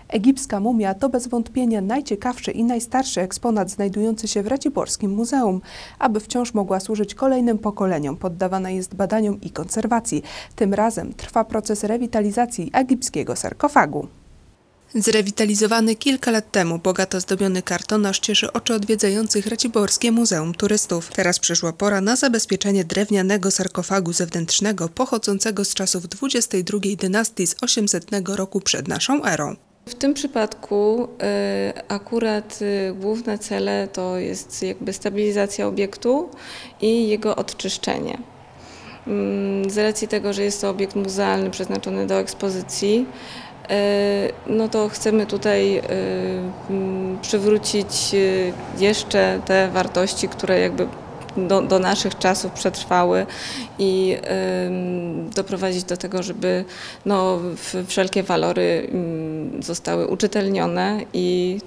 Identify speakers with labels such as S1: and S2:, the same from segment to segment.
S1: Egipska mumia to bez wątpienia najciekawszy i najstarszy eksponat znajdujący się w Raciborskim Muzeum. Aby wciąż mogła służyć kolejnym pokoleniom, poddawana jest badaniom i konserwacji. Tym razem trwa proces rewitalizacji egipskiego sarkofagu. Zrewitalizowany kilka lat temu, bogato zdobiony kartonaż cieszy oczy odwiedzających Raciborskie Muzeum Turystów. Teraz przyszła pora na zabezpieczenie drewnianego sarkofagu zewnętrznego pochodzącego z czasów XXII dynastii z 800 roku przed naszą erą.
S2: W tym przypadku akurat główne cele to jest jakby stabilizacja obiektu i jego odczyszczenie. Z racji tego, że jest to obiekt muzealny przeznaczony do ekspozycji, no to chcemy tutaj przywrócić jeszcze te wartości, które jakby do naszych czasów przetrwały i doprowadzić do tego, żeby wszelkie walory zostały uczytelnione i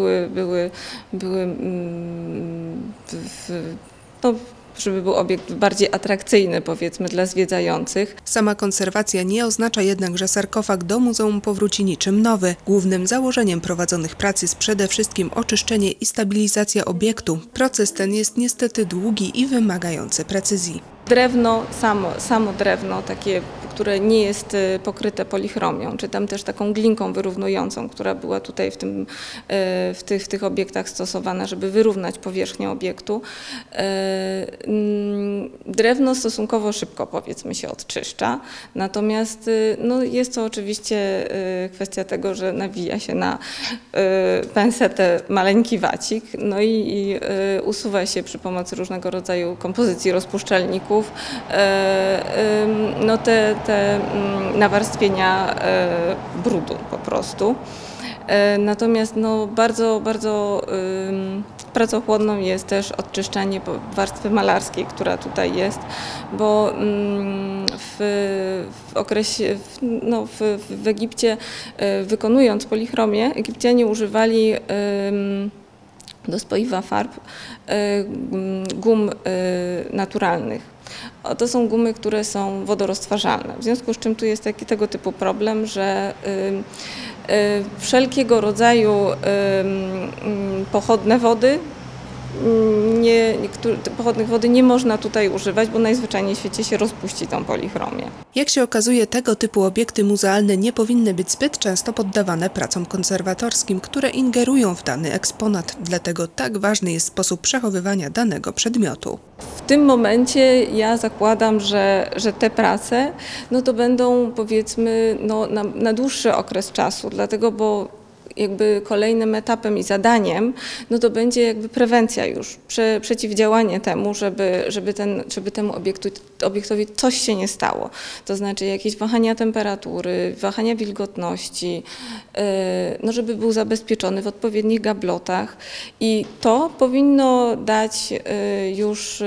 S2: żeby był obiekt bardziej atrakcyjny, powiedzmy, dla zwiedzających.
S1: Sama konserwacja nie oznacza jednak, że sarkofag do muzeum powróci niczym nowy. Głównym założeniem prowadzonych prac jest przede wszystkim oczyszczenie i stabilizacja obiektu. Proces ten jest niestety długi i wymagający precyzji.
S2: Drewno, samo drewno, takie, które nie jest pokryte polichromią, czy tam też taką glinką wyrównującą, która była tutaj w tych obiektach stosowana, żeby wyrównać powierzchnię obiektu. Drewno stosunkowo szybko, powiedzmy, się odczyszcza, natomiast jest to oczywiście kwestia tego, że nawija się na pensetę maleńki wacik, i usuwa się przy pomocy różnego rodzaju kompozycji rozpuszczalników te nawarstwienia brudu po prostu. Natomiast bardzo pracochłonną jest też odczyszczanie warstwy malarskiej, która tutaj jest, bo w Egipcie, wykonując polichromię, Egipcjanie używali do spoiwa farb gum naturalnych. To są gumy, które są wodoroztwarzalne, w związku z czym tu jest tego typu problem, że wszelkiego rodzaju pochodne wody nie można tutaj używać, bo najzwyczajniej w świecie się rozpuści tą polichromię.
S1: Jak się okazuje, tego typu obiekty muzealne nie powinny być zbyt często poddawane pracom konserwatorskim, które ingerują w dany eksponat. Dlatego tak ważny jest sposób przechowywania danego przedmiotu.
S2: W tym momencie ja zakładam, że te prace to będą, powiedzmy, na dłuższy okres czasu, dlatego bo jakby kolejnym etapem i zadaniem to będzie jakby prewencja już, przeciwdziałanie temu, żeby temu obiektowi coś się nie stało. To znaczy jakieś wahania temperatury, wahania wilgotności, żeby był zabezpieczony w odpowiednich gablotach i to powinno dać już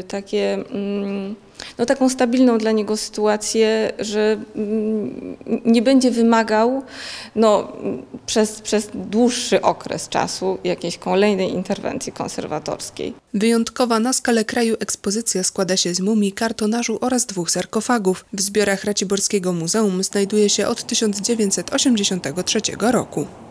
S2: taką stabilną dla niego sytuację, że nie będzie wymagał przez dłuższy okres czasu jakiejś kolejnej interwencji konserwatorskiej.
S1: Wyjątkowa na skalę kraju ekspozycja składa się z mumii, kartonażu oraz 2 sarkofagów. W zbiorach Raciborskiego Muzeum znajduje się od 1983 roku.